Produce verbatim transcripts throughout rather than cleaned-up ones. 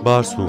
Barsun.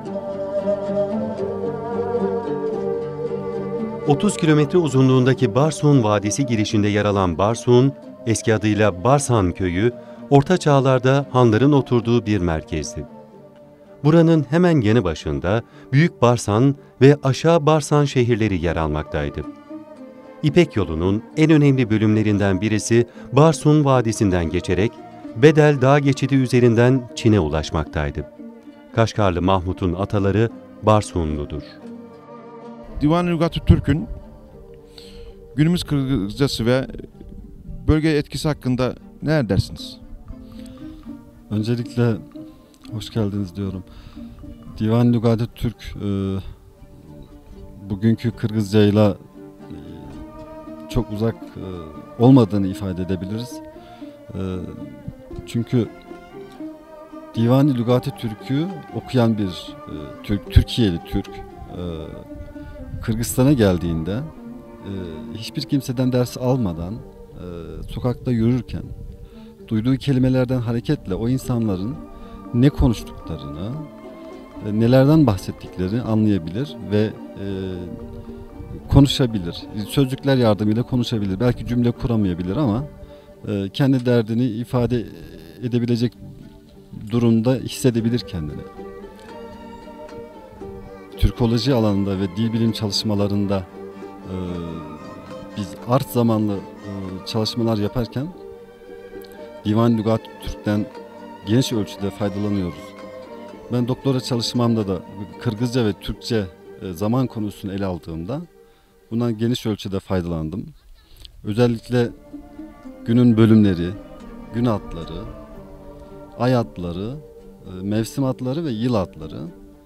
otuz kilometre uzunluğundaki Barsun Vadisi girişinde yer alan Barsun, eski adıyla Barsan Köyü, Orta Çağlar'da hanların oturduğu bir merkezdi. Buranın hemen yanı başında Büyük Barsan ve Aşağı Barsan şehirleri yer almaktaydı. İpek yolunun en önemli bölümlerinden birisi Barsun Vadisi'nden geçerek Bedel Dağ geçidi üzerinden Çin'e ulaşmaktaydı. Kaşgarlı Mahmut'un ataları Barsunludur. Divan-ı Lügat-ı Türk'ün günümüz Kırgızcası ve bölge etkisi hakkında ne dersiniz? Öncelikle hoş geldiniz diyorum. Divan-ı Lügat-ı Türk e, bugünkü Kırgızcayla e, çok uzak e, olmadığını ifade edebiliriz. E, çünkü Divan-ı Lügat-ı Türk'ü okuyan bir e, Türk, Türkiye'li Türk e, Kırgızistan'a geldiğinde e, hiçbir kimseden ders almadan e, sokakta yürürken duyduğu kelimelerden hareketle o insanların ne konuştuklarını, e, nelerden bahsettiklerini anlayabilir ve e, konuşabilir. Sözcükler yardımıyla konuşabilir. Belki cümle kuramayabilir ama e, kendi derdini ifade edebilecek durumda hissedebilir kendini. Türkoloji alanında ve dil bilim çalışmalarında e, biz art zamanlı e, çalışmalar yaparken Divan-ı Lügat-ı Türk'ten geniş ölçüde faydalanıyoruz. Ben doktora çalışmamda da Kırgızca ve Türkçe e, zaman konusunu ele aldığımda bundan geniş ölçüde faydalandım. Özellikle günün bölümleri, gün adları, ay adları, e, mevsim adları ve yıl adları.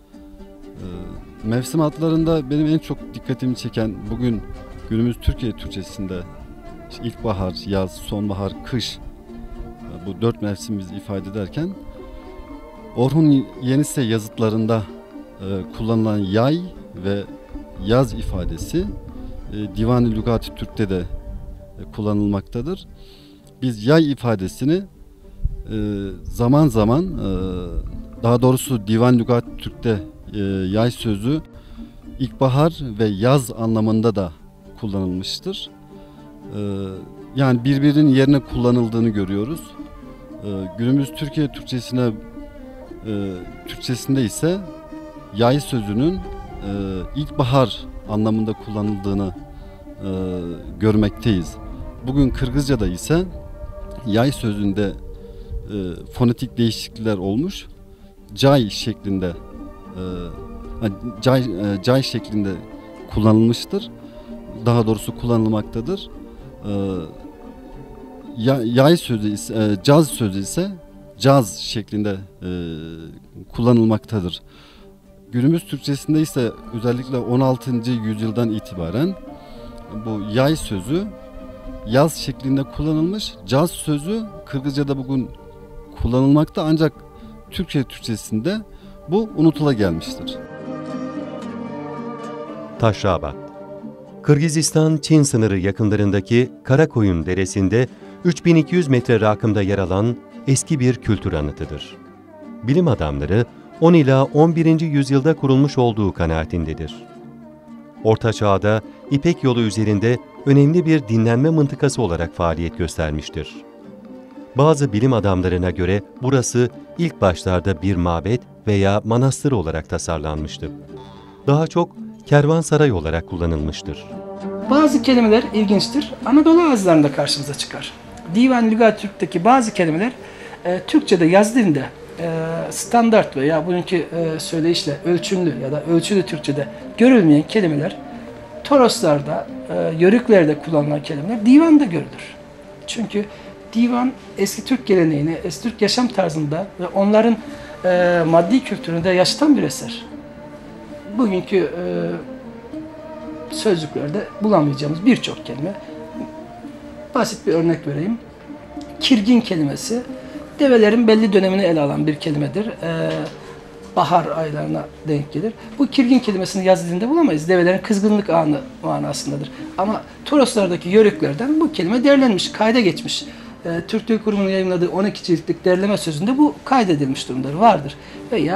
Mevsim adlarında benim en çok dikkatimi çeken bugün günümüz Türkiye Türkçesinde işte ilkbahar, yaz, sonbahar, kış bu dört mevsim bizi ifade ederken Orhun Yenise yazıtlarında e, kullanılan yay ve yaz ifadesi e, Divan-ı Lügat-ı Türk'te de e, kullanılmaktadır. Biz yay ifadesini e, zaman zaman e, daha doğrusu Divan-ı Lügat-ı Türk'te e, yay sözü ilkbahar ve yaz anlamında da kullanılmıştır. E, yani birbirinin yerine kullanıldığını görüyoruz. E, günümüz Türkiye Türkçesine e, Türkçesinde ise yay sözünün e, ilkbahar anlamında kullanıldığını e, görmekteyiz. Bugün Kırgızca'da ise yay sözünde e, fonetik değişiklikler olmuş. Cay şeklinde e, cay, e, cay şeklinde kullanılmıştır. Daha doğrusu kullanılmaktadır. E, yay sözü ise, e, caz sözü ise caz şeklinde e, kullanılmaktadır. Günümüz Türkçesinde ise özellikle on altıncı yüzyıldan itibaren bu yay sözü yaz şeklinde kullanılmış. Caz sözü Kırgızca'da bugün kullanılmakta ancak Türkçe Türkçesinde bu unutula gelmiştir. Taşrabat. Kırgızistan-Çin sınırı yakınlarındaki Karakoyun Deresi'nde üç bin iki yüz metre rakımda yer alan eski bir kültür anıtıdır. Bilim adamları on ila on birinci yüzyılda kurulmuş olduğu kanaatindedir. Orta Çağ'da İpek yolu üzerinde önemli bir dinlenme mıntıkası olarak faaliyet göstermiştir. Bazı bilim adamlarına göre burası ilk başlarda bir mabet veya manastır olarak tasarlanmıştı. Daha çok kervansaray olarak kullanılmıştır. Bazı kelimeler ilginçtir. Anadolu ağızlarında karşımıza çıkar. Divan-ı Lügat-ı Türk'teki bazı kelimeler e, Türkçe'de yaz dilinde e, standart veya bugünkü e, söyleyişle ölçümlü ya da ölçülü Türkçe'de görülmeyen kelimeler Toroslarda, e, Yörüklerde kullanılan kelimeler divanda görülür. Çünkü divan eski Türk geleneğini, eski Türk yaşam tarzında ve onların e, maddi kültüründe yaşatan bir eser. Bugünkü e, sözlüklerde bulamayacağımız birçok kelime. Basit bir örnek vereyim. Kirgin kelimesi develerin belli dönemini ele alan bir kelimedir. E, bahar aylarına denk gelir. Bu kirgin kelimesini yaz dilinde bulamayız. Develerin kızgınlık anı manasındadır. Ama Toroslardaki yörüklerden bu kelime derlenmiş, kayda geçmiş. E, Türk Dil Kurumu'nun yayınladığı on iki ciltlik derleme sözünde bu kaydedilmiş durumdadır, vardır. Veya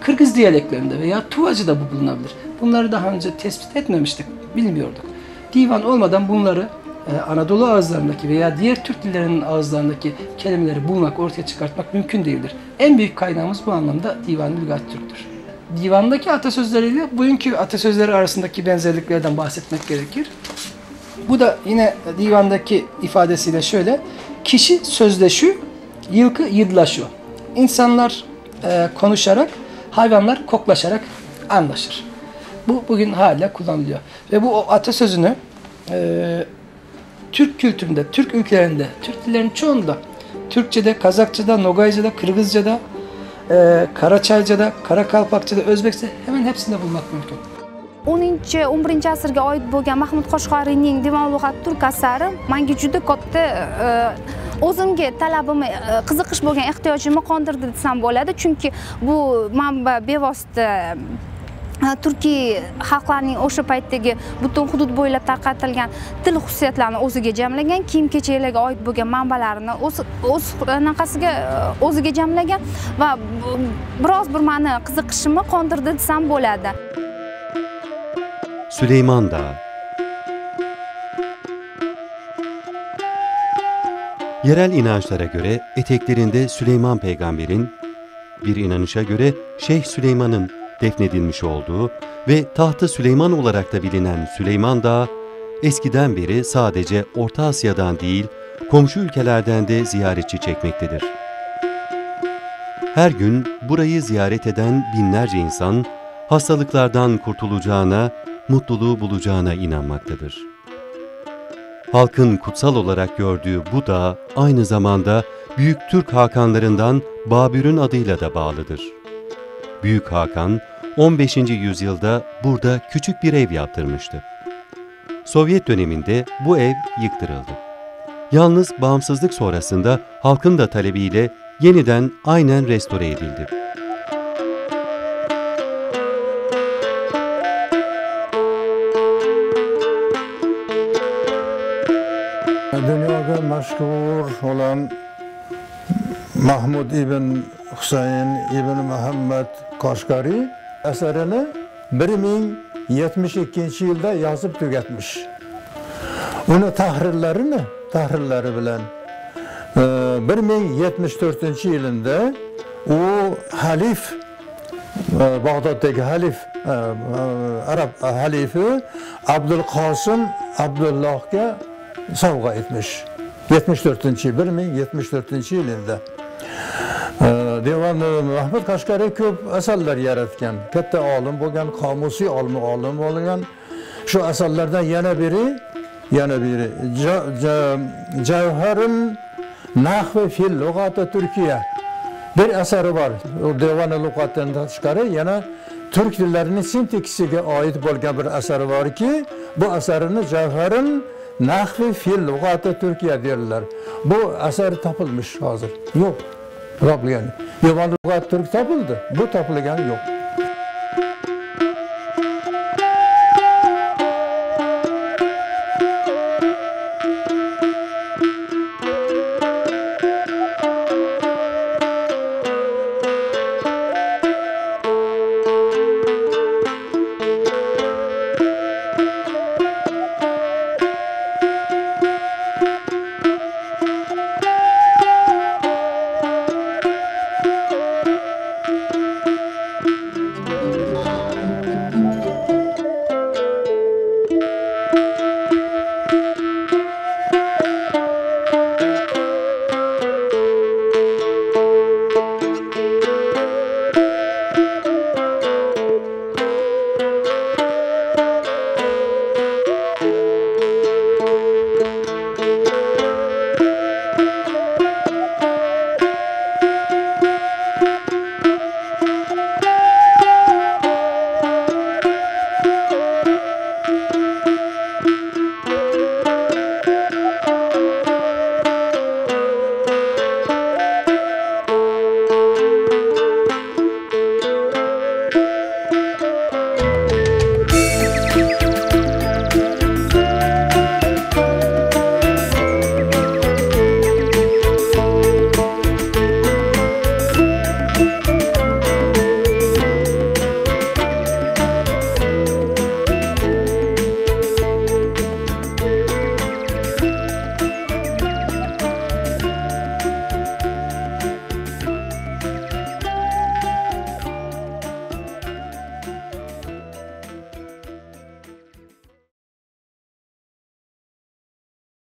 Kırgız diyaleklerinde veya Tuvacı'da bu bulunabilir. Bunları daha önce tespit etmemiştik, bilmiyorduk. Divan olmadan bunları e, Anadolu ağızlarındaki veya diğer Türk dillerinin ağızlarındaki kelimeleri bulmak, ortaya çıkartmak mümkün değildir. En büyük kaynağımız bu anlamda Divan-ı Lügat Türk'tür. Divandaki atasözleriyle bugünkü atasözleri arasındaki benzerliklerden bahsetmek gerekir. Bu da yine divandaki ifadesiyle şöyle: kişi sözleşü, yılkı yıdlaşu. İnsanlar e, konuşarak, hayvanlar koklaşarak anlaşır. Bu bugün hala kullanılıyor. Ve bu o atasözünü e, Türk kültüründe, Türk ülkelerinde, Türk dillerinin çoğunda, Türkçe'de, Kazakça'da, Nogayca'da, Kırgızca'da, e, Karaçayca'da, Karakalpakça'da, Özbekçe'de hemen hepsinde bulmak mümkün. o'ninchi o'n birinchi asrga oid bo'lgan Mahmud Qoshqoriyning Divan lug'at turk asari menga juda katta o'zimga talabimni, qiziqish bo'lgan ehtiyojimni qondirdi desam bo'ladi. Chunki bu manba bevosita Turkiy xalqlarining o'sha paytdagi butun hudud bo'ylab tarqatilgan til xususiyatlarini o'ziga jamlagan, kiyim-kechaklarga oid bo'lgan manbalarini o'z o'z anaqasiga o'ziga jamlagan va biroz bir meni qiziqishimni qondirdi desam bo'ladi. Süleyman Dağı. Yerel inançlara göre eteklerinde Süleyman Peygamber'in, bir inanışa göre Şeyh Süleyman'ın defnedilmiş olduğu ve tahtı Süleyman olarak da bilinen Süleyman Dağı, eskiden beri sadece Orta Asya'dan değil, komşu ülkelerden de ziyaretçi çekmektedir. Her gün burayı ziyaret eden binlerce insan, hastalıklardan kurtulacağına, mutluluğu bulacağına inanmaktadır. Halkın kutsal olarak gördüğü bu dağ aynı zamanda Büyük Türk Hakanlarından Babür'ün adıyla da bağlıdır. Büyük Hakan on beşinci yüzyılda burada küçük bir ev yaptırmıştı. Sovyet döneminde bu ev yıktırıldı. Yalnız bağımsızlık sonrasında halkın da talebiyle yeniden aynen restore edildi. Dunyoga mashhur olan Mahmud ibn Husayn ibn Muhammad Qoshqori eserini bir ming yetmish ikkinchi yilda yozib tugatmiş. Uni tahrirlarini, tahrirlari bilan bir ming yetmish to'rtinchi yilında o halif, Bag'doddagi halif, Arab halifi Abdulqosim Abdullahga sovg'a etmiş. yetmish to'rtinchi bir ming yetmish to'rtinchi yilında. Divan Mahmud Qoshqori ko'p asarlar yaratgan, katta olim bo'lgan, qomusiy olim olim bo'lgan. Shu asarlardan yana biri, yana biri Javharun Nahvi fil lug'ati Turkiya. Bir asari var. O Divan lug'atdan tashqari yana Türk dillarining sintaksiga oid bo'lgan bir asari borki, bu asarini Javharun Nahvi fil lug'ati Turkiya derler. Bu asar topilmiş hazır. Yok. Topilgan. Divan lug'ati Türk topildi. Bu topilgan yok.